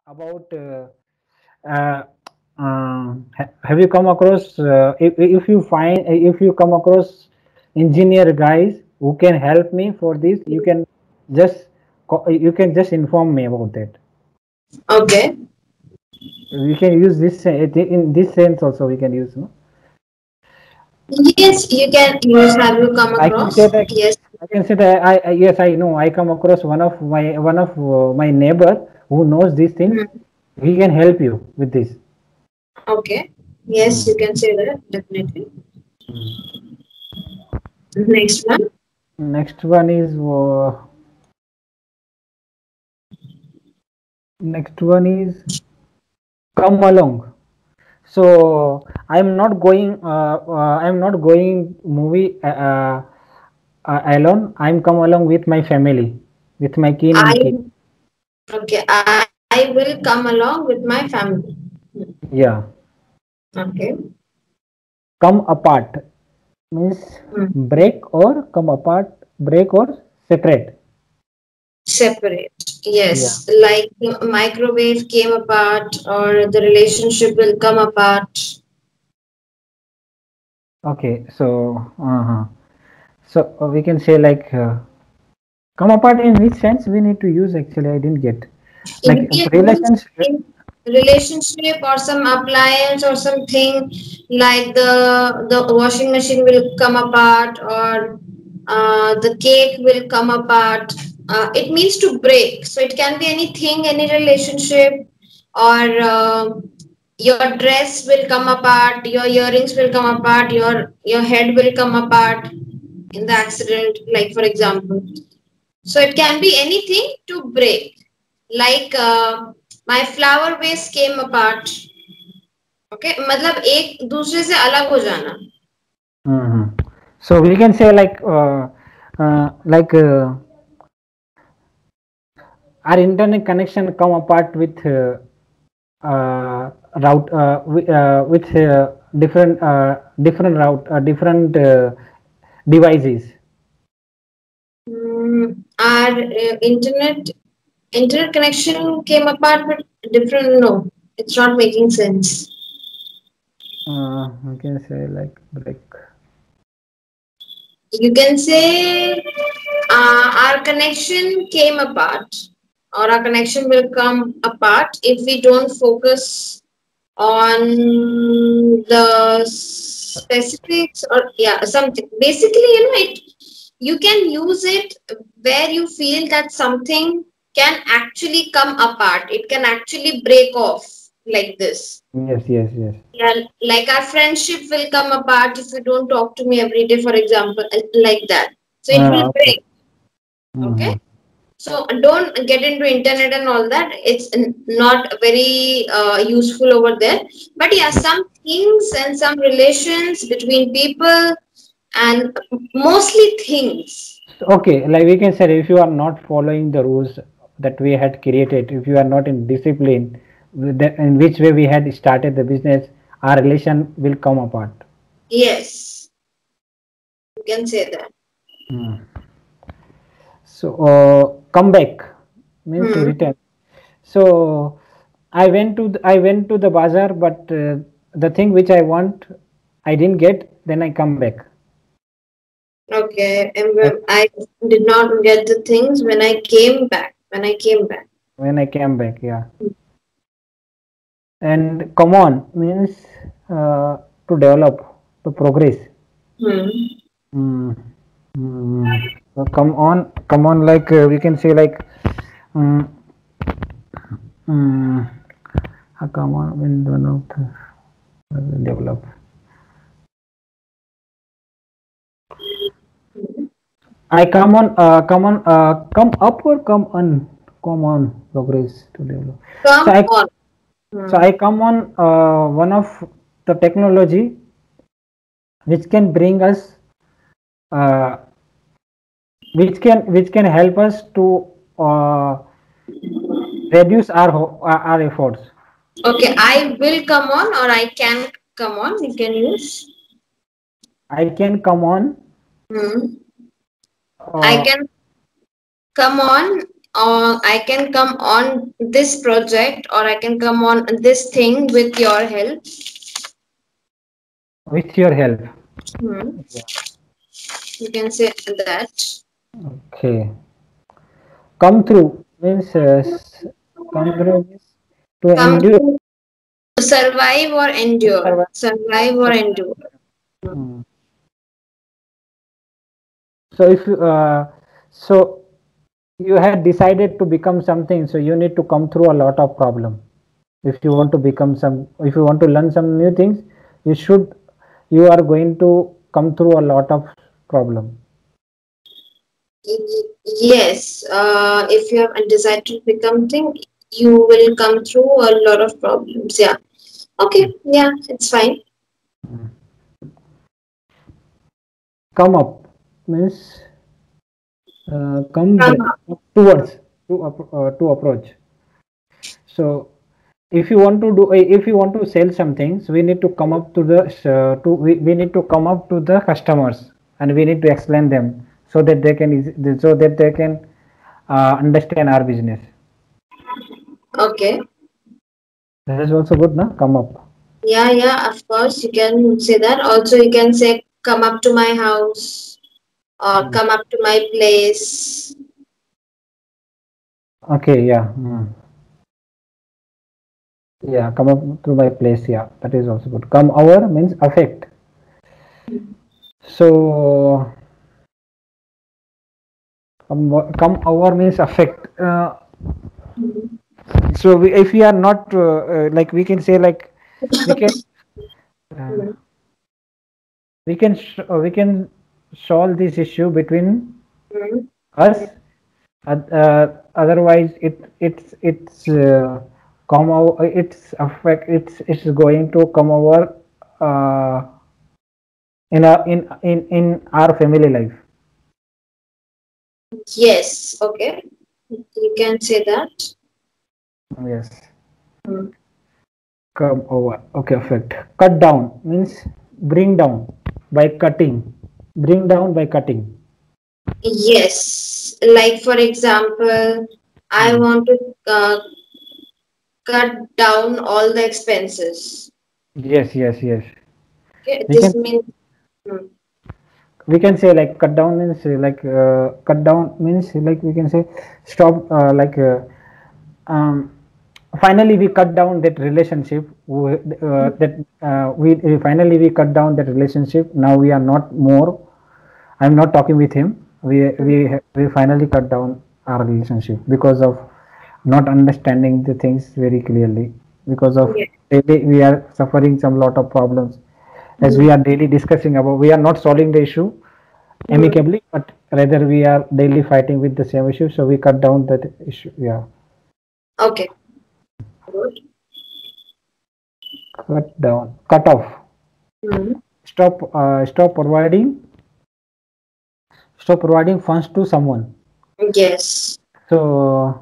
about uh, have you come across if you find if you come across engineer guys who can help me for this, just you can just inform me about that. Okay. We can use this in this sense also, we can use, no? Yes, you can use. Have you come I can say across? that Yes. yes, I know, I come across one of my neighbor who knows these things. Hmm. He can help you with this. Okay. Yes, Mm. you can say that definitely. Mm. Next one. Next one is next one is come along. So I'm not going movie alone. I'm come along with my family, with my kin I and kid. okay. I will come along with my family. Yeah. Okay. Come apart means Hmm. break, or come apart, break or separate. Separate. Yeah. Yes. Like microwave came apart, or the relationship will come apart. Okay. So we can say like come apart in which sense we need to use, actually I didn't get, like You can use relations. in relationship or some appliance or something like the washing machine will come apart, or the cake will come apart. It means to break, so it can be anything, any relationship, or your dress will come apart, your earrings will come apart, your head will come apart in the accident, like for example. So it can be anything to break. Like my flower vase came apart. Okay, मतलब एक दूसरे से अलग हो जाना. Hmm. So we can say like our internet connection come apart with route with different route different devices. Our internet connection came apart with different. No, it's not making sense. We can say like break. You can say our connection came apart, or our connection will come apart if we don't focus on the specifics, or yeah, something. Basically, you can use it where you feel that something can actually come apart. It can actually break off like this. Yes, yes, yes. Yeah, like our friendship will come apart if you don't talk to me every day, for example, like that. So it will Okay. break. Okay. Hmm. So don't get into internet and all that. It's not very useful over there. But yeah, some things and some relations between people, and mostly things. Okay, like we can say, if you are not following the rules that we had created, if you are not in discipline, in which way we had started the business, our relation will come apart. Yes, you can say that. Hmm. So come back means to Hmm. return. So I went to the bazaar, but the thing which I want I didn't get. Then I come back. Okay. And Like I did not get the things when I came back. When I came back. when I came back, yeah. And come on means to develop, to progress. Hmm. Mm, so come on, like we can say like mm, mm, come on when one of the develop. I come up or come on, progress to develop. So Come I on. so Hmm. I come on one of the technology which can bring us uh, which can help us to uh, reduce our efforts. Okay, I will come on, or I can come on. You can use. I can come on Hmm. I uh, can come on I can come on this project, or I can come on this thing with your help. With your help. Hmm. Yeah. You can say that. Okay. Come through means come through means to Come endure. to survive or endure. Survive. Survive or endure. Hmm. So if you so you had decided to become something, so you need to come through a lot of problem. If you want to become some, if you want to learn some new things, you should, you are going to come through a lot of problem. Yes, if you have decided to become thing, you will come through a lot of problems. Yeah. Okay. Yeah, it's fine. Come up means come Come up. towards to approach. So if you want to do, if you want to sell something, so we need to come up to the we need to come up to the customers, and we need to explain them so that they can so that they can understand our business. Okay. That is also good, na? Come up. Yeah, yeah, of course, you can say that. Also, you can say, come up to my house or Mm. come up to my place. Okay, yeah. Yeah, come up to my place. Yeah, that is also good. Come over means affect. So come over means affect. So if we are not like, we can say like, we can uh, we can solve this issue between us. Otherwise, come over. It's affect. It's going to come over uh, in our family life. Yes, okay. You can say that. Yes. Mm. Come over. Okay, affect. Cut down means bring down by cutting. Bring down by cutting. Yes, like for example, I Hmm. want to cut down all the expenses. Yes, yes, yes. Okay, We this can means mm, we can say like cut down means like cut down means like we can say stop um, finally we cut down that relationship that we finally we cut down that relationship. Now we are not more, I'm not talking with him. We finally cut down our relationship because of not understanding the things very clearly. Because of yeah. daily we are suffering some lot of problems, as we Mm, are daily discussing about. We are not solving the issue mm. amicably, but rather we are daily fighting with the same issue. So we cut down that issue. Yeah, Okay, good. cut down, cut off, Mm. stop providing, stop providing funds to someone. Yes. So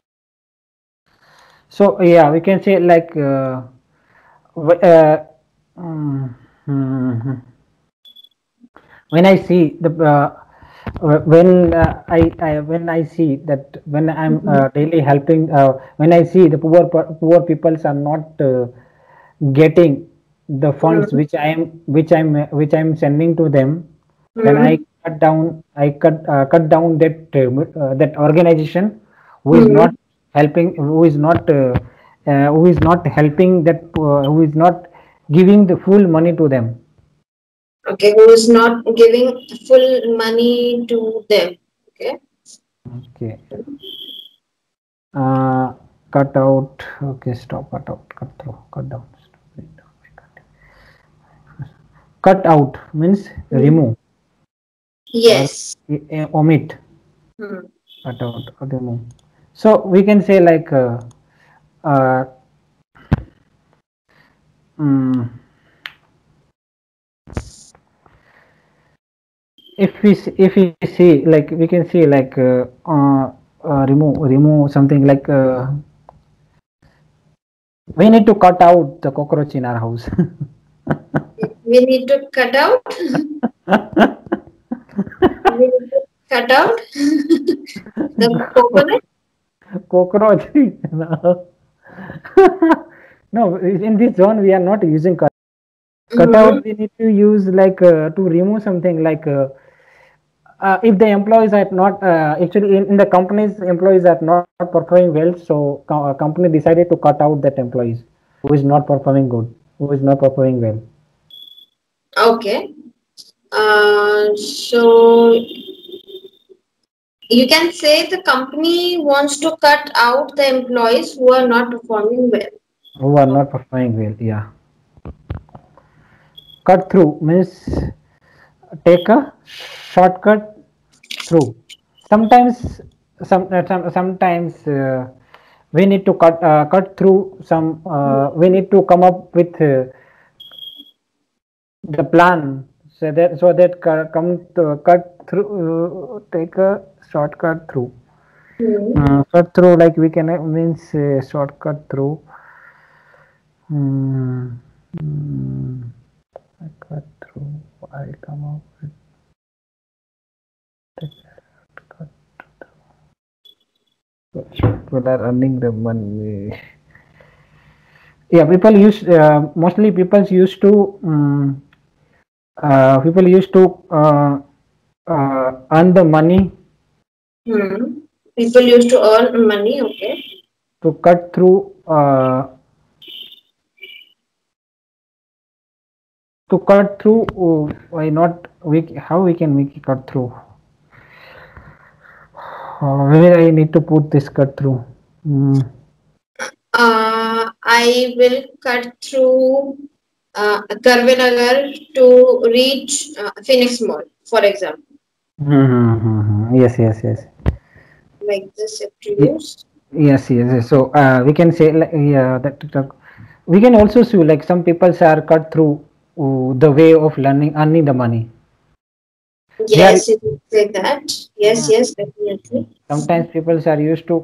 yeah, we can say like wh- uh, mm, mhm. When I see the when I see that when I'm Mhm. daily helping, when I see the poor peoples are not getting the funds Mm. which I'm sending to them, then I Mm. cut down, cut down that that organization who is Mm. not helping, who is not helping that who is not giving the full money to them. Okay, who is not giving full money to them? Okay. Okay. uh, Cut out. Okay, stop. Cut out, cut through, cut down, stop, bring down, cut out means Mm. remove or Yes. omit. Mm. Cut out or remove. So we can say like uh, mm, if we see like, we can see like remove something like we need to cut out the cockroach in our house. We need to cut out. We need to cut out the coconut. Cockroach. No. No, in this zone we are not using cutout. We need to use like to remove something like if the employees are not actually in the company's employees are not performing well, so company decided to cut out that employees who is not performing good, who is not performing well. Okay. So you can say the company wants to cut out the employees who are not performing well. Who are not performing well, yeah. Cut through means take a shortcut through. Sometimes, sometimes we need to cut through some. We need to come up with the plan so that come to cut through. Take a shortcut through. Cut through like we can means shortcut through. Hmm. Hmm. Cut through. I come up with the cut. People are earning the money. Yeah, people use mostly people used to earn the money People used to earn money. Okay. to cut through why not we how we can make it cut through where I need to put this cut through. I will cut through Karvinagar to reach Phoenix Mall, for example. Yes, yes, yes. Like this, if to Ye- use. yes, yes, yes. So we can say like, yeah, that we can also see like some people are cut through the way of learning earning the money. They are Yes, you can say that. Yes, yes, definitely. sometimes people are used to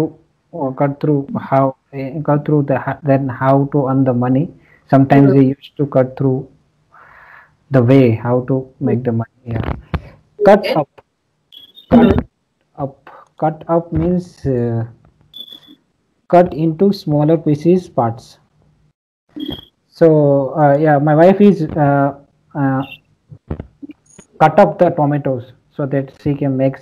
cut through then how to earn the money. Sometimes they used to cut through the way how to make the money. Yeah. Cut Okay. up, cut up, cut up means cut into smaller pieces parts. So yeah, my wife is uh, cut up the tomatoes so that she can make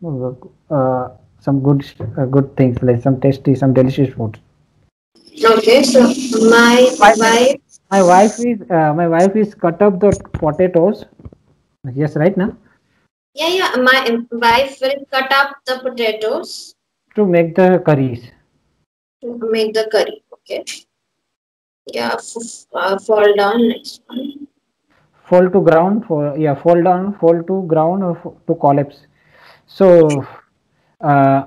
some good things like some tasty, some delicious food. Okay, so my My, wife, my wife is cut up the potatoes. Yes, right now my wife will cut up the potatoes to make the curries. to make the curry. Okay. Yeah, fall down next one. Fall to ground for yeah, fall down, fall to ground or to collapse. So uh,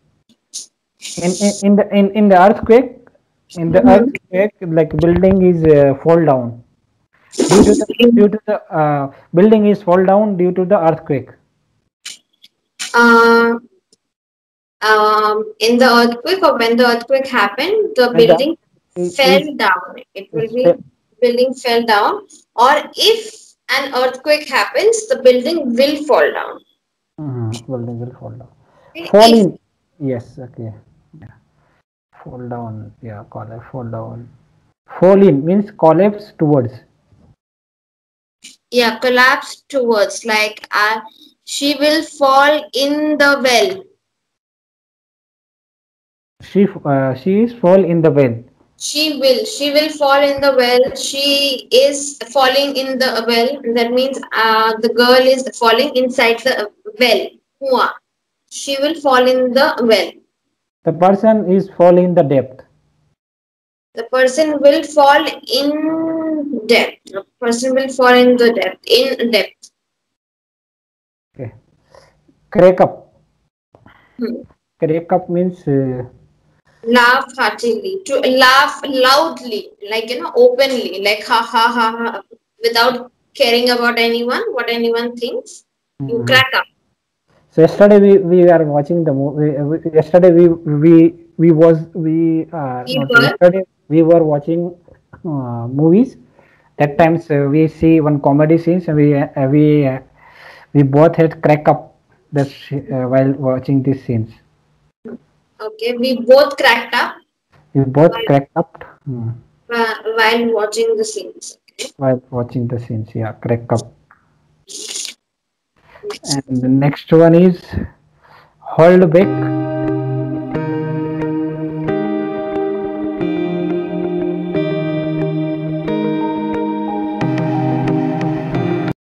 in the earthquake, like building is fall down due to the building is fall down due to the earthquake. Uh, in the earthquake or when the earthquake happened, the When the building is fell down. It will is be building fell down, or if an earthquake happens, the building will fall down. building will fall down. Okay? Fall If in. Yes. Okay. Yeah. Fall down. Yeah. Collapse. Fall down. Fall in means collapse towards. yeah, collapse towards like she will fall in the well. She is fall in the well. She will fall in the well. She is falling in the well. That means the girl is falling inside the well. Hua. She will fall in the well. The person is fall in the depth. The person will fall in depth. The person will fall in the depth. In depth. Okay. Crack up. Hmm. Crack up means Laugh heartily. To laugh loudly, like openly, like ha ha ha ha, without caring about anyone, what anyone thinks. You crack up. so yesterday we are watching the movie. Yesterday we was we We not were yesterday we were watching movies. That times we see one comedy scenes and we both had crack up while watching these scenes. Okay, we both cracked up We both cracked up while watching the scenes. Okay. while watching the scenes. Yeah, crack up. And the next one is hold back